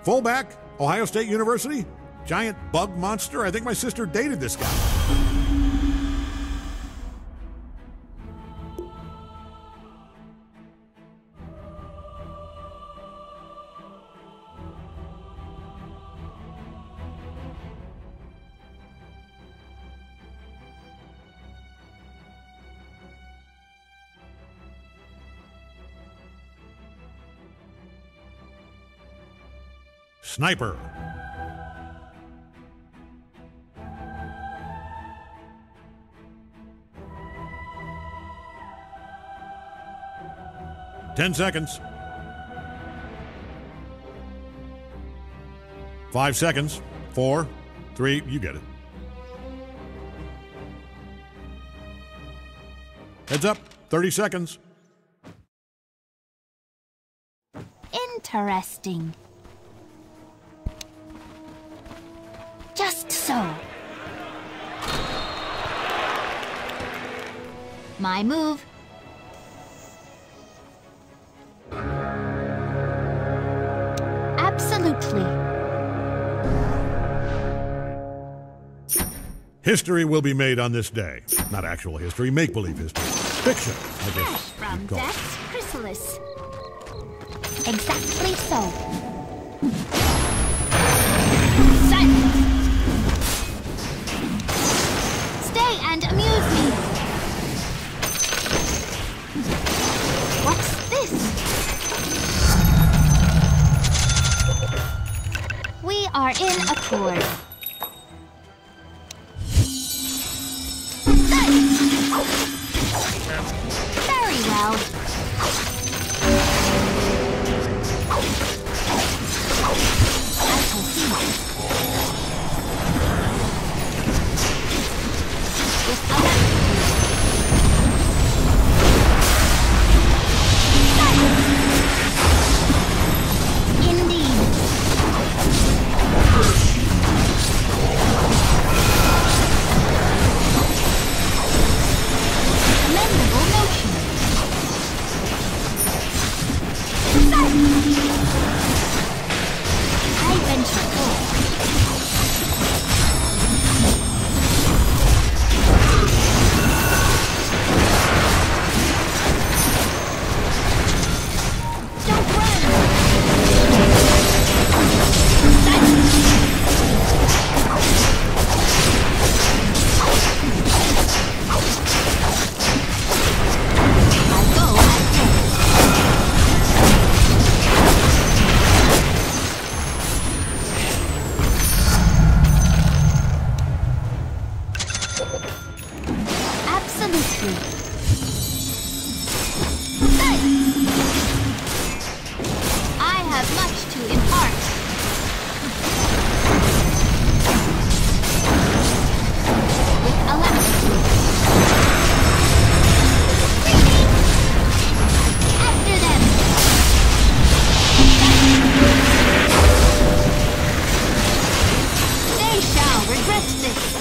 Fullback, Ohio State University. Giant bug monster. I think my sister dated this guy. Sniper. Ten seconds. 5 seconds. 4, 3, you get it. Heads up. 30 seconds. Interesting. Just so. My move. Absolutely. History will be made on this day. Not actual history, make-believe history. Fiction, I Fresh guess. from you'd call it. Death's chrysalis. Exactly so. Silence. Stay and amuse me. What's this? We are in accord. Very well. I shall see. With alacrity. Indeed. Commendable notion. I venture forth. Don't run! I go at once. Absolutely. I have much to impart. With alacrity. After them. They shall regret this.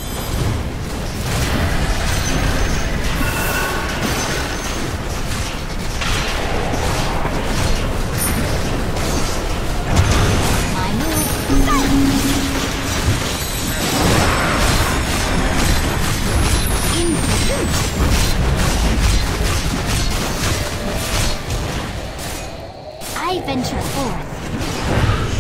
My move. In pursuit. I venture forth.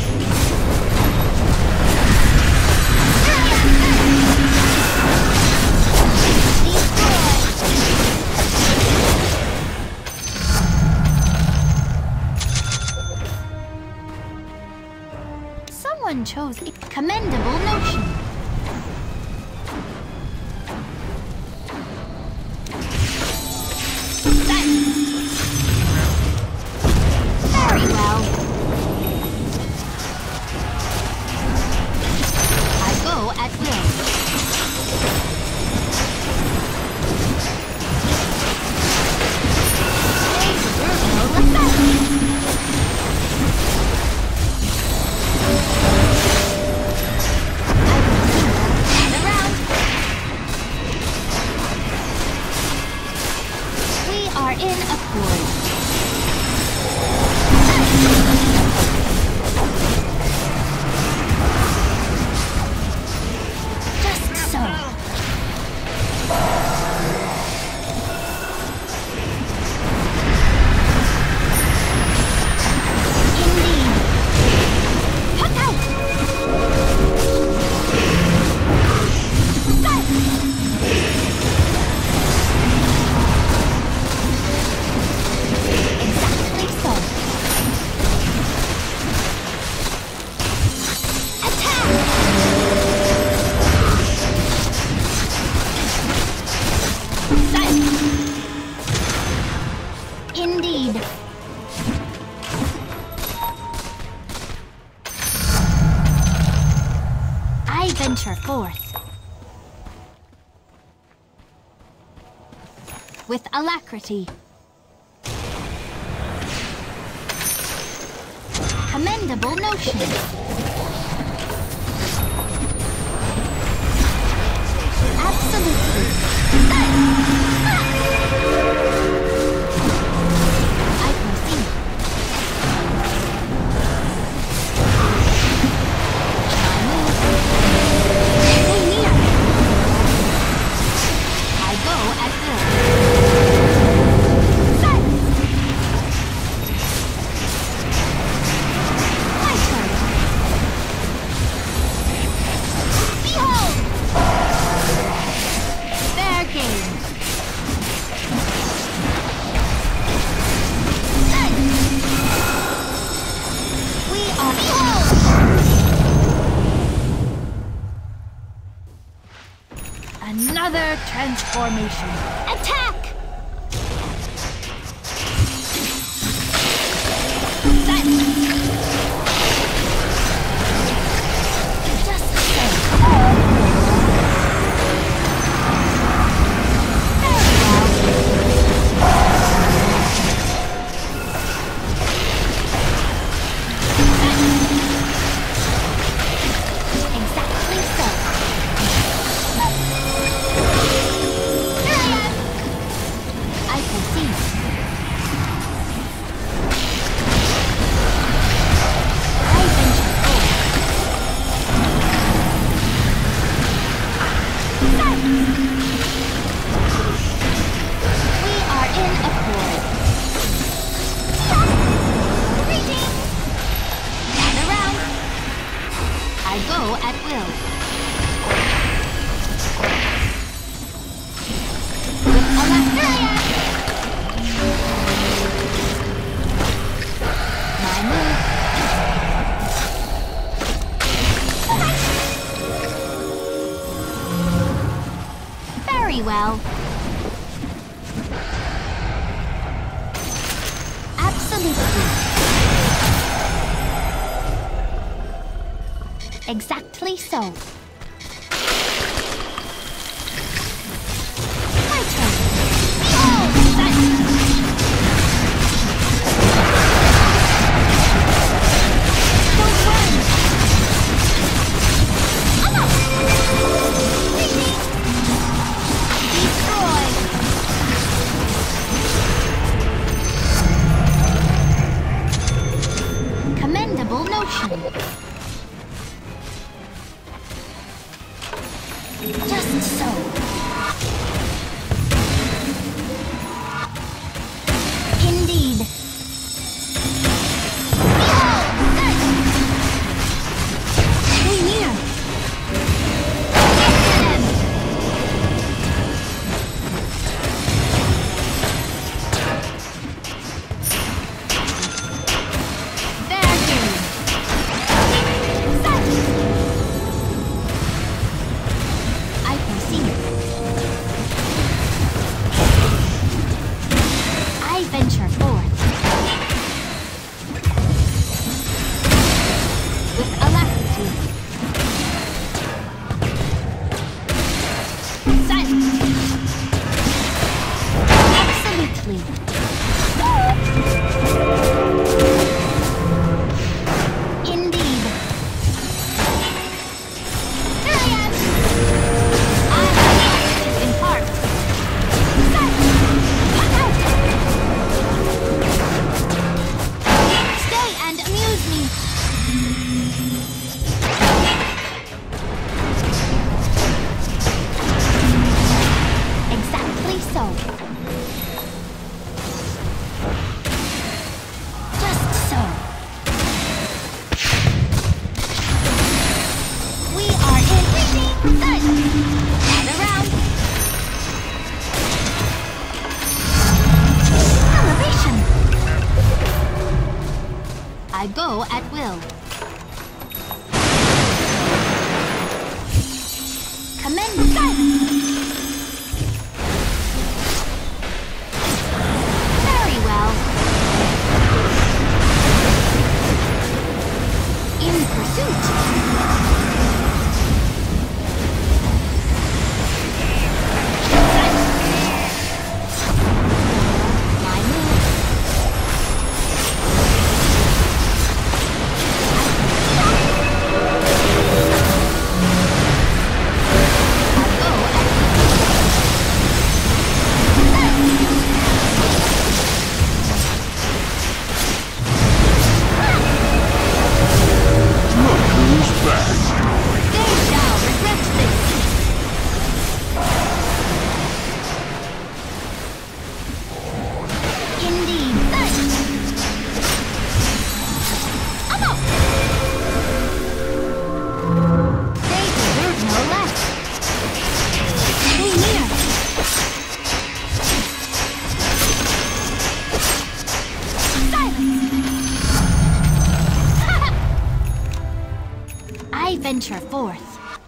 Someone chose a commendable notion. Very well. I go at will. I will venture forth. With alacrity. Commendable notion. Absolutely. I proceed. Stay near. I go at will. My turn. Behold! Fair game. We are behold! Another transformation. Attack! Just so. Exactly so. I can see. I venture we are in accord. Greetings! Gather round. I go at will. With alacrity. My move. Very well. Absolutely. Exactly so. My turn. Behold! Don't run! Destroy! Commendable notion. Just so. Indeed. Stay near. After them. Fair game. I proceed. I venture forth. With alacrity. Silence. Absolutely. Indeed. Here I am. I have much to impart. Stay and amuse me. Exactly so. Just so. We are in reaching. Gather round. Elevation. I go at will. Commend silence. Very well. In pursuit. venture forth.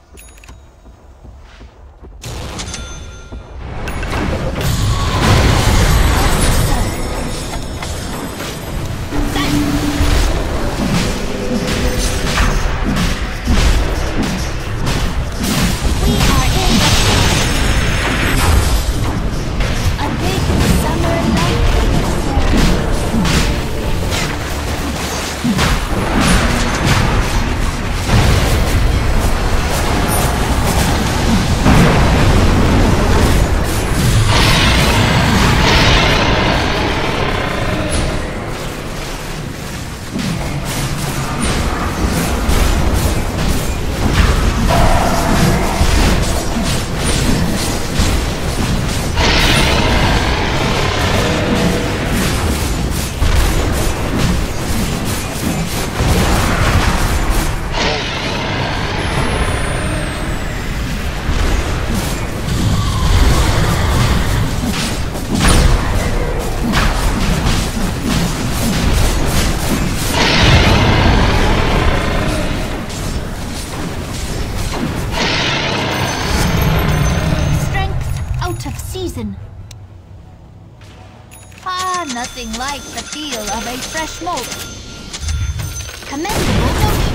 Nothing like the feel of a fresh molt. Commendable motion.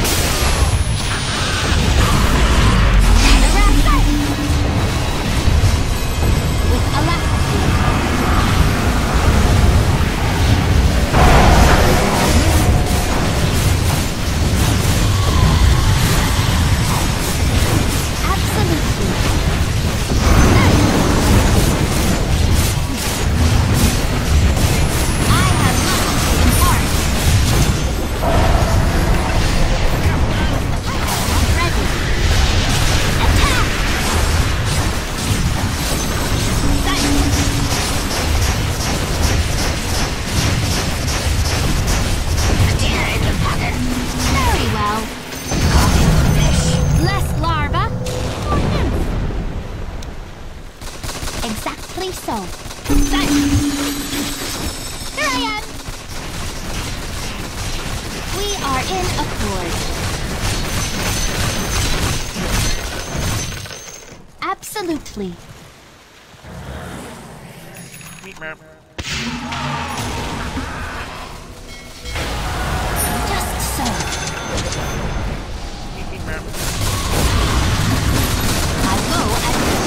With alacrity. Exactly so. Here I am. We are in accord. Absolutely. Just so. I'll go at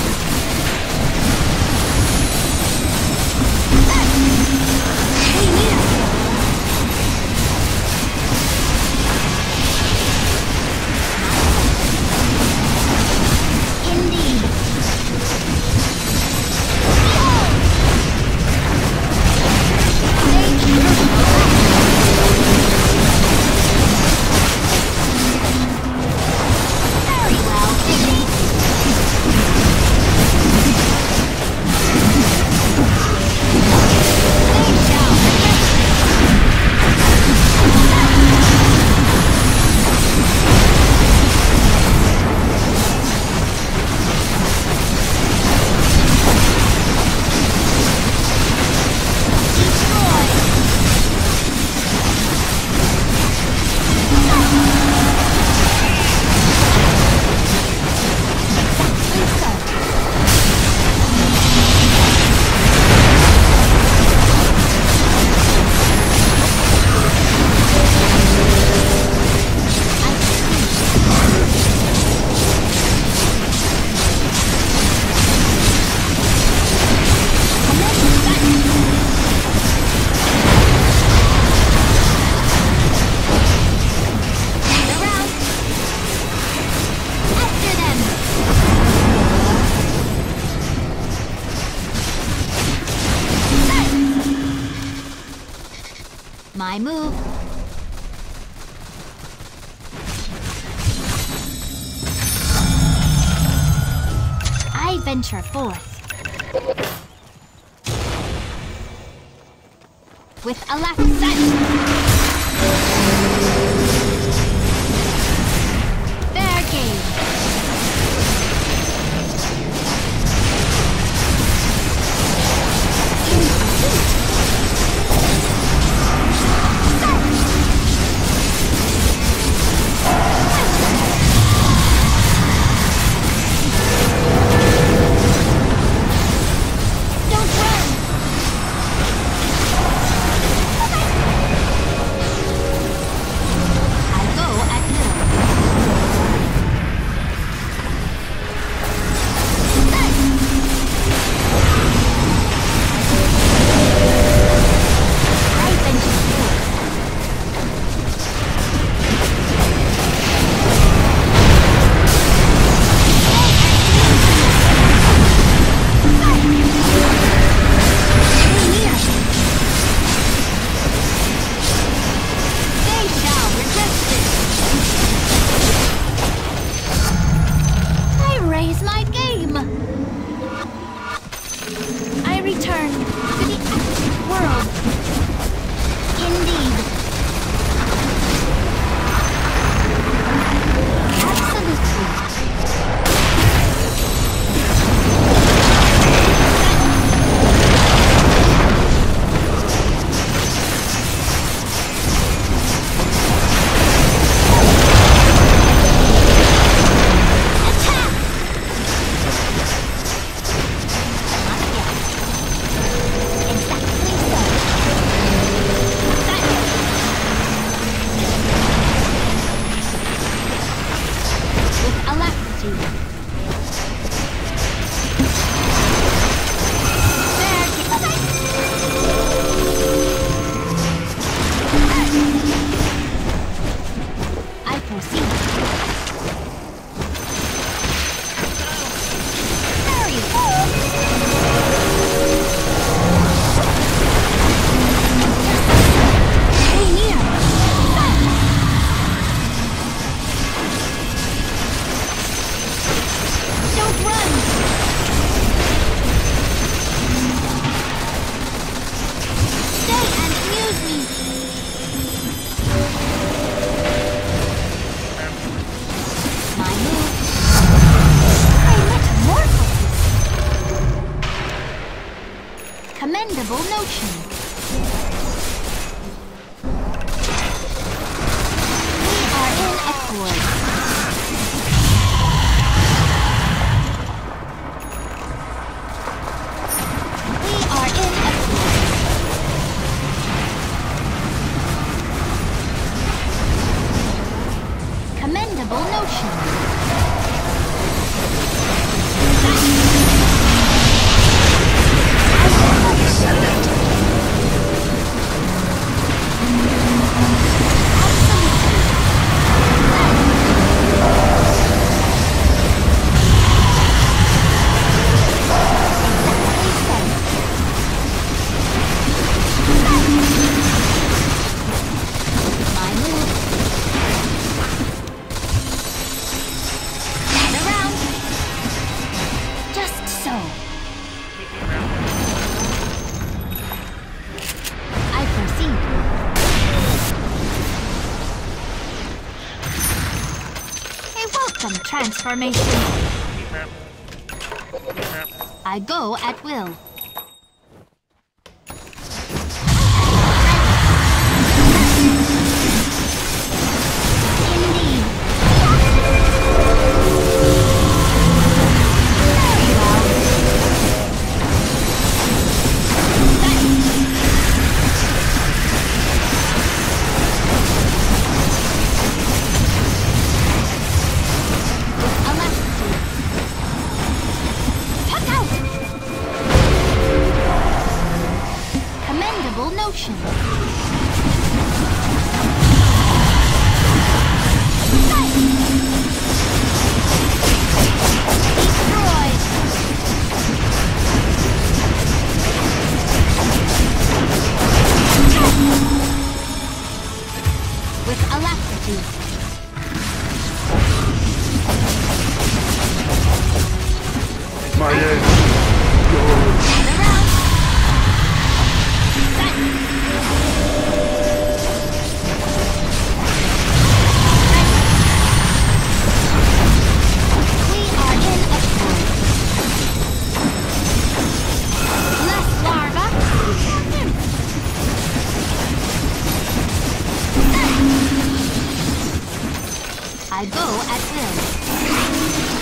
my move. I venture forth. With alacrity. Fair game. In pursuit. proceed. Hurry! Stay near! Don't run! Stay and amuse me! My move. A metamorphosis. Commendable notion. We are in accord. We are in accord. Commendable notion. My move. Gather round. Just so. I proceed. A welcome transformation. I go at will. Indeed. Very well. Alacrity. Tuck out! Commendable notion. Destroyed. With alacrity. My head. Gather round. We are in accord. Less larva. I go at will.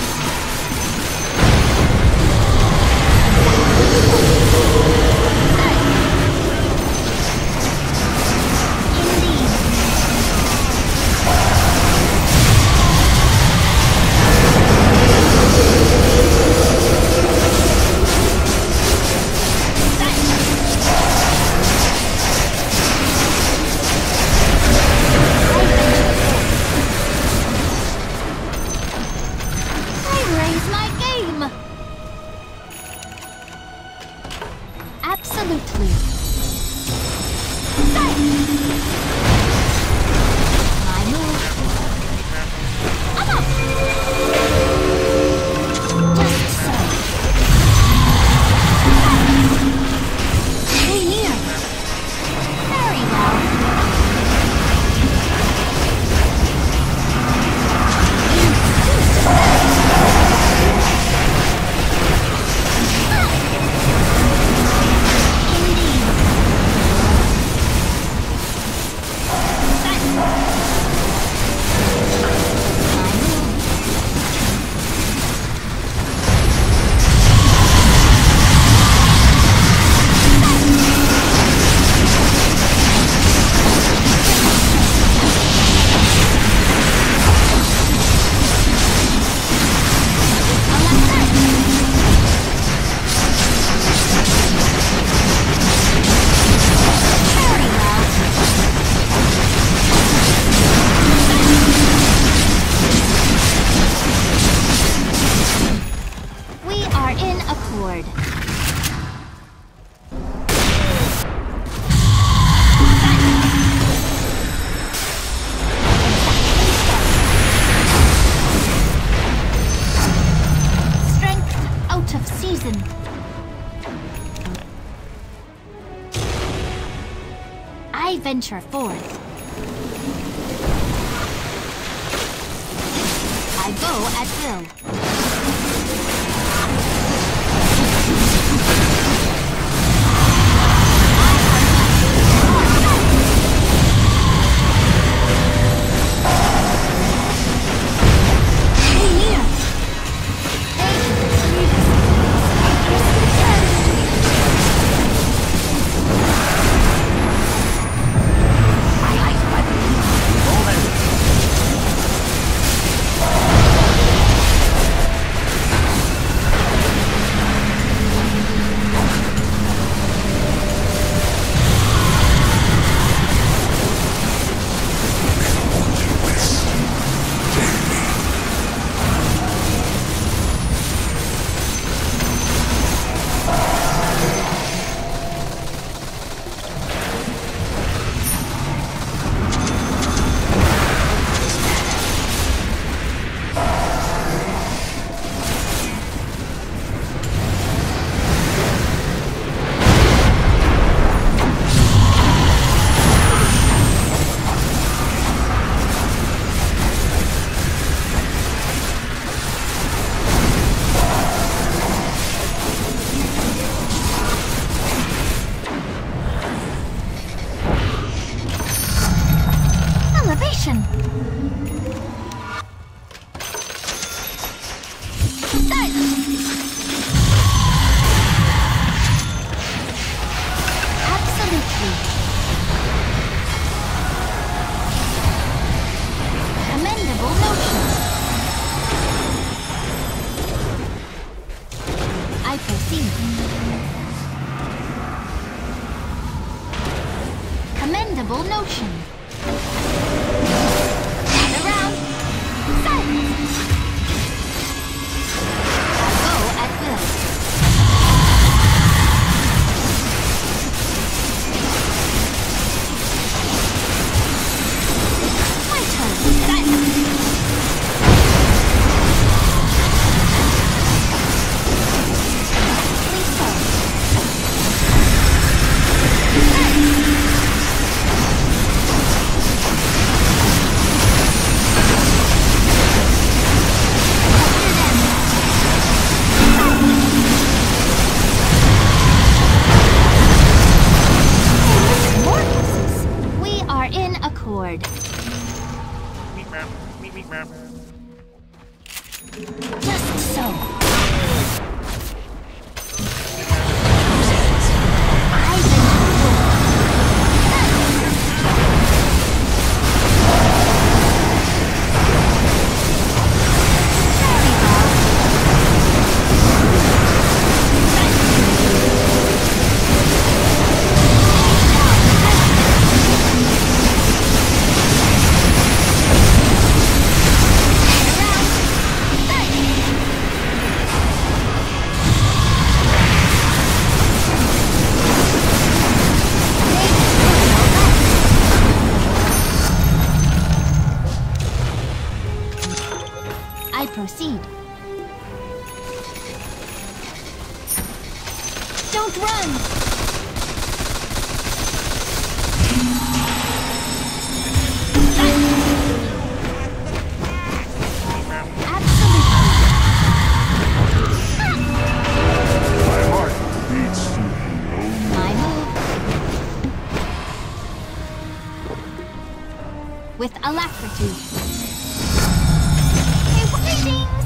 Indeed. venture forth. I go at will. Commendable notion. Gather round. Silence. Go at will. My turn. Silence. Please go. Just so. I proceed. Don't run! Absolutely. My heart beats to My move. With alacrity. Greetings!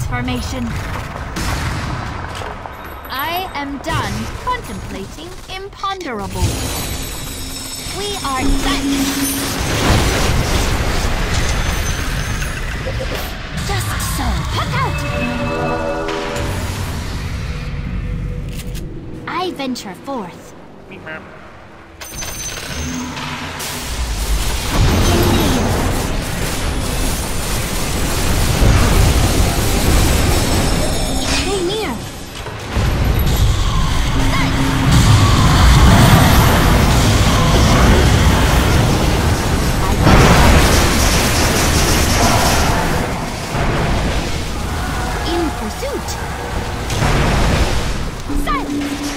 transformation. I am done contemplating imponderable. We are set. Just so. Look out! I venture forth. Stay near. In pursuit. Silence.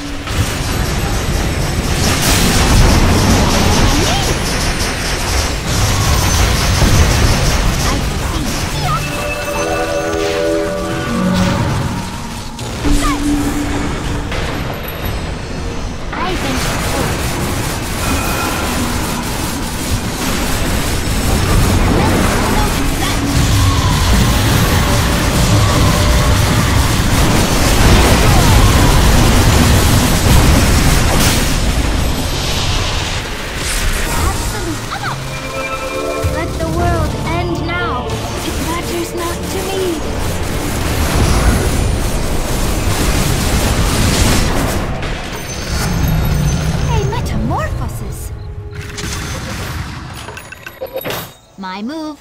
My move.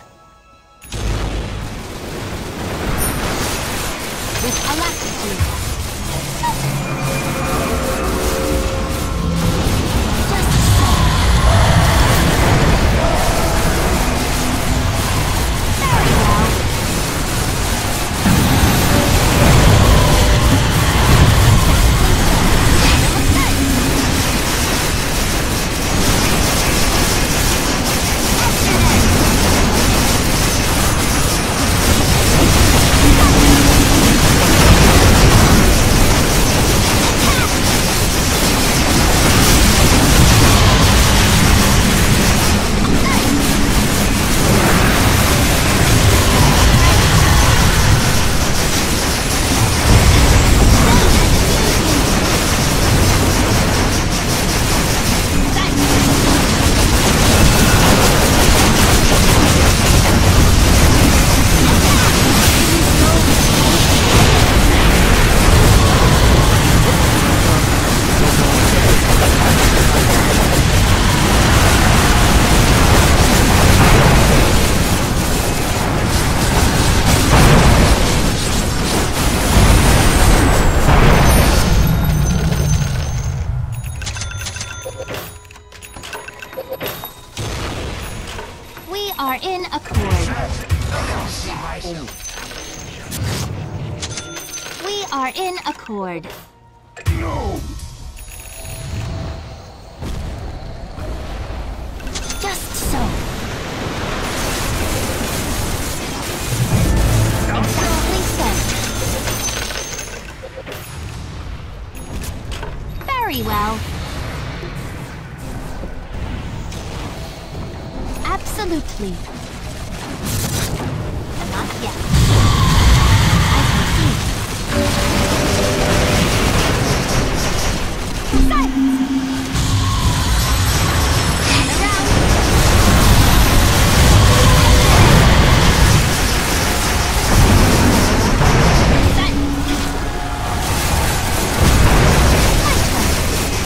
With alacrity. Just so. Very well. We are in accord. We are in accord. No! Just so. Exactly so. Very well. Absolutely. Not yet. I can see. Silence! And around.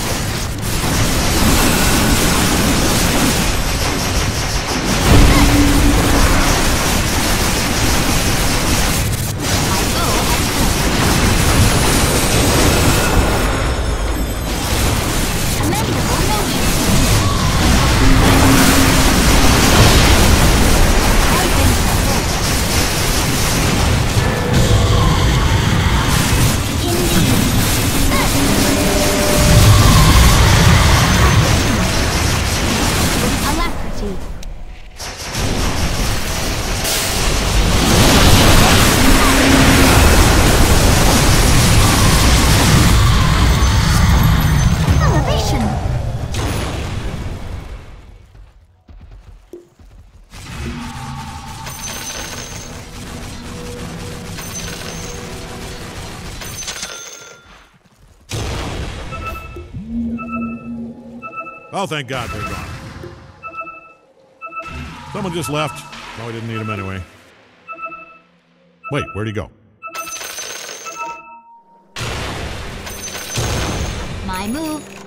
Silence! Oh, thank God they're gone. Someone just left. No, we didn't need him anyway. Wait, where'd he go? My move.